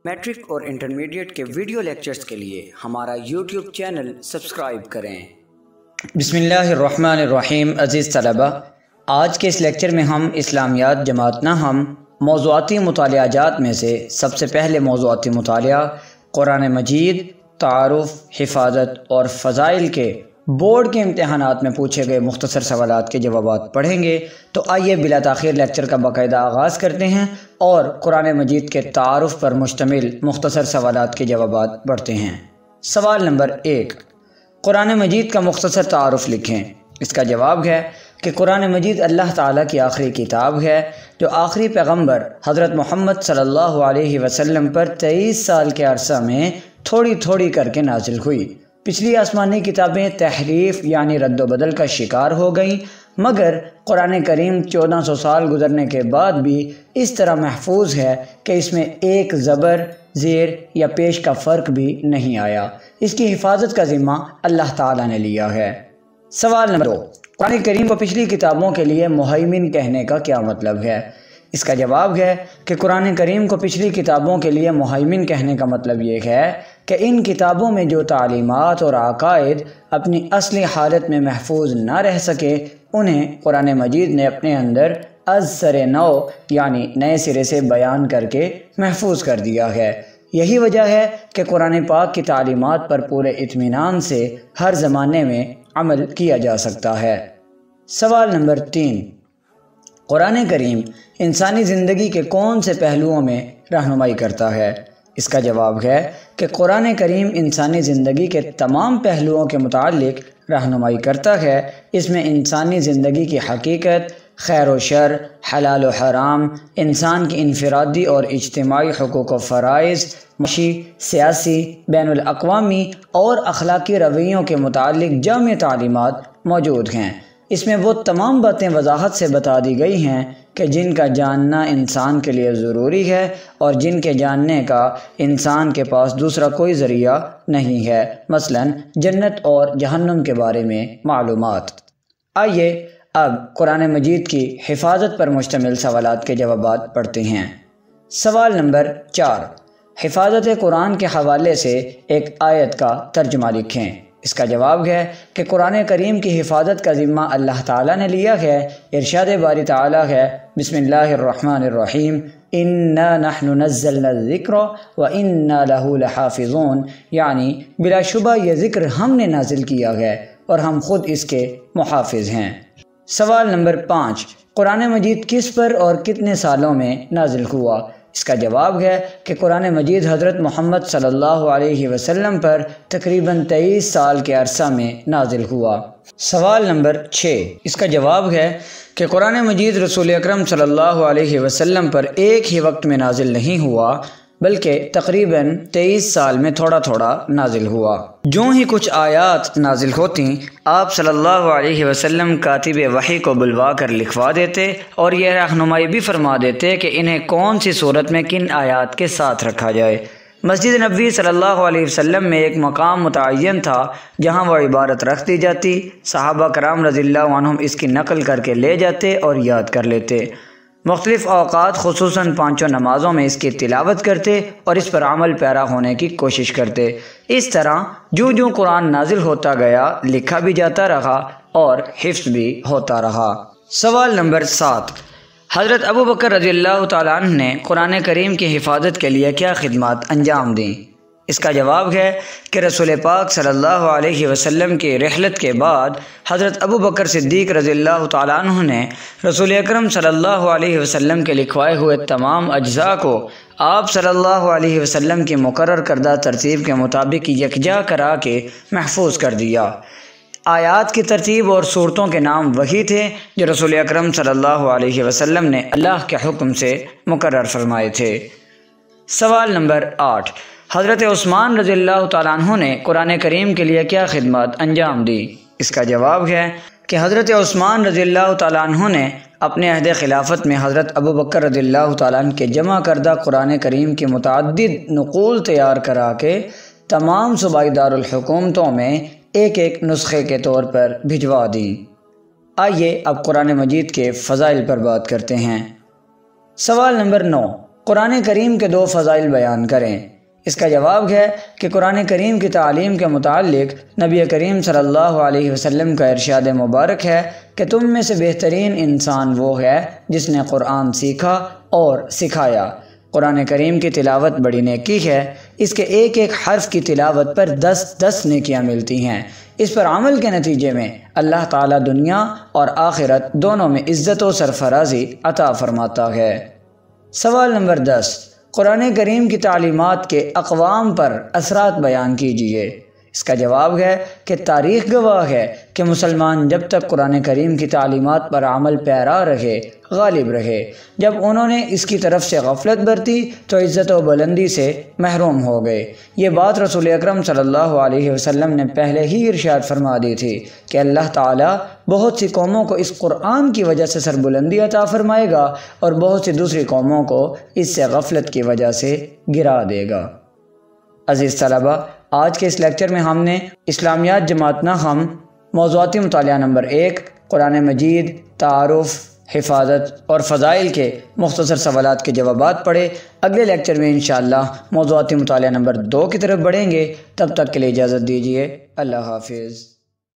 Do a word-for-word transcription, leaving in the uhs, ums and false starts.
Matric اور intermediate کے video lectures کے لیے ہمارا یوٹیوب چینل سبسکرائب کریں۔ بسم اللہ الرحمن الرحیم۔ عزیز طلبہ، آج کے اس لیکچر میں ہم اسلامیات جماعت نہم موضوعاتی مطالعہ جات میں سے سب سے پہلے موضوعاتی مطالعہ قرآن مجید، تعارف، حفاظت اور فضائل کے بورڈ کے امتحانات میں پوچھے گئے مختصر سوالات کے جوابات پڑھیں گے۔ تو آئیے بلا تاخیر لیکچر کا باقاعدہ آغاز کرتے ہیں اور قرآن مجید کے تعارف پر مشتمل مختصر سوالات کے جوابات پڑھتے ہیں۔ سوال نمبر ایک، قرآن مجید کا مختصر تعارف لکھیں۔ اس کا جواب ہے کہ قرآن مجید اللہ تعالیٰ کی آخری کتاب ہے جو آخری پیغمبر حضرت محمد صلی اللہ علیہ وسلم پر تیئیس سال کے عرصہ میں تھوڑی تھوڑی کر کے نازل ہوئی۔ پچھلی آسمانی کتابیں تحریف یعنی رد و بدل کا شکار ہو گئیں، مگر قرآن کریم چودہ سو سال گزرنے کے بعد بھی اس طرح محفوظ ہے کہ اس میں ایک زبر، زیر یا پیش کا فرق بھی نہیں آیا۔ اس کی حفاظت کا ذمہ اللہ تعالیٰ نے لیا ہے۔ سوال نمبر دو، قرآن کریم کو پچھلی کتابوں کے لیے مہیمن کہنے کا کیا مطلب ہے؟ اس کا جواب ہے کہ قرآن کریم کو پچھلی کتابوں کے لیے مہیمن کہنے کا مطلب یہ ہے کہ ان کتابوں میں جو تعلیمات اور عقائد اپنی اصلی حالت میں محفوظ نہ رہ سکے انہیں قرآن مجید نے اپنے اندر از سر نو یعنی نئے سرے سے بیان کر کے محفوظ کر دیا ہے۔ یہی وجہ ہے کہ قرآن پاک کی تعلیمات پر پورے اطمینان سے ہر زمانے میں عمل کیا جا سکتا ہے۔ سوال نمبر تین، قرآن کریم انسانی زندگی کے کون سے پہلوؤں میں رہنمائی کرتا ہے؟ اس کا جواب ہے کہ قرآن کریم انسانی زندگی کے تمام پہلوؤں کے متعلق رہنمائی کرتا ہے۔ اس میں انسانی زندگی کی حقیقت، خیر و شر، حلال و حرام، انسان کی انفرادی اور اجتماعی حقوق و فرائض، معاشی، سیاسی، بین الاقوامی اور اخلاقی رویوں کے متعلق جامع تعلیمات موجود ہیں۔ اس میں وہ تمام باتیں وضاحت سے بتا دی گئی ہیں کہ جن کا جاننا انسان کے لیے ضروری ہے اور جن کے جاننے کا انسان کے پاس دوسرا کوئی ذریعہ نہیں ہے، مثلا جنت اور جہنم کے بارے میں معلومات۔ آئیے اب قرآن مجید کی حفاظت پر مشتمل سوالات کے جوابات پڑھتے ہیں۔ سوال نمبر چار، حفاظت قرآن کے حوالے سے ایک آیت کا ترجمہ لکھیں۔ اس کا جواب ہے کہ قرآن کریم کی حفاظت کا ذمہ اللہ تعالیٰ نے لیا ہے۔ ارشاد باری تعالیٰ ہے، بسم اللہ الرحمن الرحیم، انا نحن نزلنا الذکر وانا لہ لحافظون، یعنی بلا شبہ یہ ذکر ہم نے نازل کیا ہے اور ہم خود اس کے محافظ ہیں۔ سوال نمبر پانچ، قرآن مجید کس پر اور کتنے سالوں میں نازل ہوا؟ اس کا جواب ہے کہ قرآن مجید حضرت محمد صلی اللہ علیہ وسلم پر تقریباً تیئیس سال کے عرصہ میں نازل ہوا۔ سوال نمبر چھ، اس کا جواب ہے کہ قرآن مجید رسول اکرم صلی اللہ علیہ وسلم پر ایک ہی وقت میں نازل نہیں ہوا بلکہ تقریباً تیئیس سال میں تھوڑا تھوڑا نازل ہوا۔ جو ہی کچھ آیات نازل ہوتیں آپ صلی اللہ علیہ وسلم کاتب وحی کو بلوا کر لکھوا دیتے اور یہ رہنمائی بھی فرما دیتے کہ انہیں کون سی صورت میں کن آیات کے ساتھ رکھا جائے۔ مسجد نبوی صلی اللہ علیہ وسلم میں ایک مقام متعین تھا جہاں وہ عبارت رکھ دی جاتی، صحابہ کرام رضی اللہ عنہم اس کی نقل کر کے لے جاتے اور یاد کر لیتے۔ مختلف اوقات خصوصاً پانچوں نمازوں میں اس کی تلاوت کرتے اور اس پر عمل پیرا ہونے کی کوشش کرتے۔ اس طرح جو جو قرآن نازل ہوتا گیا لکھا بھی جاتا رہا اور حفظ بھی ہوتا رہا۔ سوال نمبر سات، حضرت ابو بکر رضی اللہ تعالیٰ عنہ نے قرآن کریم کی حفاظت کے لیے کیا خدمات انجام دیں؟ اس کا جواب ہے کہ رسول پاک صلی اللہ علیہ وسلم کی رحلت کے بعد حضرت ابو بکر صدیق رضی اللہ تعالیٰ عنہ نے رسول اکرم صلی اللہ علیہ وسلم کے لکھوائے ہوئے تمام اجزاء کو آپ صلی اللہ علیہ وسلم کی مقرر کردہ ترتیب کے مطابق یکجا کرا کے محفوظ کر دیا۔ آیات کی ترتیب اور صورتوں کے نام وہی تھے جو رسول اکرم صلی اللہ علیہ وسلم نے اللہ کے حکم سے مقرر فرمائے تھے۔ سوال نمبر آٹھ، حضرت عثمان رضی اللہ تعالیٰ عنہ نے قرآن کریم کے لیے کیا خدمات انجام دی؟ اس کا جواب ہے کہ حضرت عثمان رضی اللہ تعالیٰ عنہ نے اپنے عہد خلافت میں حضرت ابو بکر رضی اللہ تعالیٰ عنہ کے جمع کردہ قرآن کریم کی متعدد نقول تیار کرا کے تمام صوبائی دارالحکومتوں میں ایک ایک نسخے کے طور پر بھجوا دی۔ آئیے اب قرآن مجید کے فضائل پر بات کرتے ہیں۔ سوال نمبر نو، قرآن کریم کے دو فضائل بیان کریں۔ اس کا جواب ہے کہ قرآن کریم کی تعلیم کے متعلق نبی کریم صلی اللہ علیہ وسلم کا ارشاد مبارک ہے کہ تم میں سے بہترین انسان وہ ہے جس نے قرآن سیکھا اور سکھایا۔ قرآن کریم کی تلاوت بڑی نیکی ہے، اس کے ایک ایک حرف کی تلاوت پر دس دس نیکیاں ملتی ہیں۔ اس پر عمل کے نتیجے میں اللہ تعالیٰ دنیا اور آخرت دونوں میں عزت و سرفرازی عطا فرماتا ہے۔ سوال نمبر دس، قرآن کریم کی تعلیمات کے اقوام پر اثرات بیان کیجیے۔ اس کا جواب ہے کہ تاریخ گواہ ہے کہ مسلمان جب تک قرآن کریم کی تعلیمات پر عمل پیرا رہے، غالب رہے۔ جب انہوں نے اس کی طرف سے غفلت برتی تو عزت و بلندی سے محروم ہو گئے۔ یہ بات رسول اکرم صلی اللہ علیہ وسلم نے پہلے ہی ارشاد فرما دی تھی کہ اللہ تعالیٰ بہت سی قوموں کو اس قرآن کی وجہ سے سربلندی عطا فرمائے گا اور بہت سی دوسری قوموں کو اس سے غفلت کی وجہ سے گرا دے گا۔ عزیز طلبہ، آج کے اس لیکچر میں ہم نے اسلامیات جماعت نہم موضوعاتی مطالعہ نمبر ایک، قرآن مجید، تعارف، حفاظت اور فضائل کے مختصر سوالات کے جوابات پڑھے۔ اگلے لیکچر میں انشاءاللہ موضوعاتی مطالعہ نمبر دو کی طرف بڑھیں گے۔ تب تک کے لیے اجازت دیجیے۔ اللہ حافظ۔